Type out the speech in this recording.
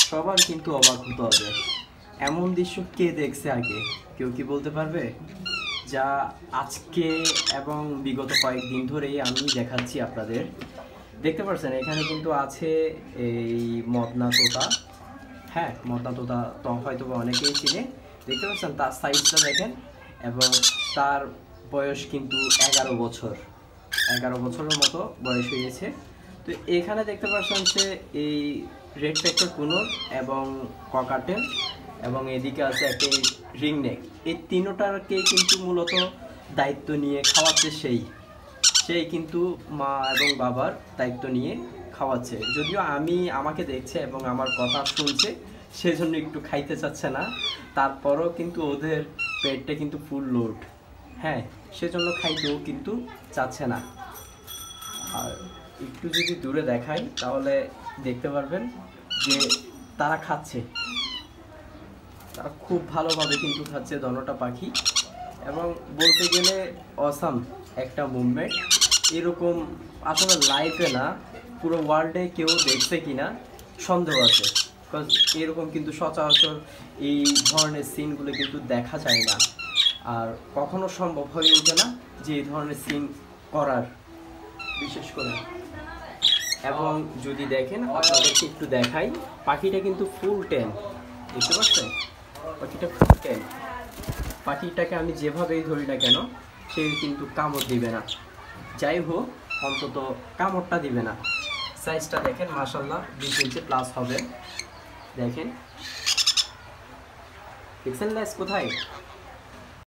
সবার কিন্তু অবাক হতে হবে। এমন দৃশ্য কে দেখছে আগে? কেউ কি বলতে পারবে? যা আজকে এবং বিগত কয়েকদিন ধরেই আমি দেখাচ্ছি আপনাদের। দেখতে পাচ্ছেন এখানে কিন্তু আছে এই মদনা তোতা। হ্যাঁ, মদনা তোতা তো হয়তো অনেকেই চিনে। দেখতে পাচ্ছেন তার সাইজটা দেখেন, এবং তার বয়স কিন্তু 11 বছর, 11 বছরের মতো বয়স হয়েছে। তো এখানে দেখতে পাচ্ছেন যে এই রেড ফ্যাক্টর কুনুর এবং ককাটেল এবং এদিকে আছে একটা রিং নেক, এই তিনোটাকে কিন্তু মূলত দায়িত্ব নিয়ে খাওয়াচ্ছে সেই কিন্তু মা এবং বাবার দায়িত্ব নিয়ে খাওয়াচ্ছে। যদিও আমাকে দেখছে এবং আমার কথা শুনছে, সেজন্য একটু খাইতে চাচ্ছে না। তারপরও কিন্তু ওদের পেটটা কিন্তু ফুল লোড। হ্যাঁ, সেজন্য খাইতেও কিন্তু চাচ্ছে না। আর একটু যদি দূরে দেখাই তাহলে দেখতে পারবেন যে তারা খাচ্ছে, তারা খুব ভালোভাবে কিন্তু খাচ্ছে দোনোটা পাখি। এবং বলতে গেলে অসাম একটা মুভমেন্ট। এরকম আসলে লাইফে না, পুরো ওয়ার্ল্ডে কেউ দেখছে কিনা সন্দেহ আছে। বিকজ এরকম কিন্তু সচরাচর এই ধরনের সিনগুলো কিন্তু দেখা যায় না, আর কখনো সম্ভব হয়ে ওঠে না যে এই ধরনের সিন করার, বিশেষ করে। এবং যদি দেখেন, আপনাদেরকে একটু দেখাই, পাখিটা কিন্তু ফুল টেন। দেখতে পাচ্ছেন পাখিটা ফুল টেন। পাখিটাকে আমি যেভাবেই ধরি না কেন, সে কিন্তু কামড় দিবে না। যাই হোক, অন্তত কামড়টা দিবে না। সাইজটা দেখেন, মাশাআল্লাহ 20 ইঞ্চি প্লাস হবে। দেখেন, দেখছেন লেজ কোথায়?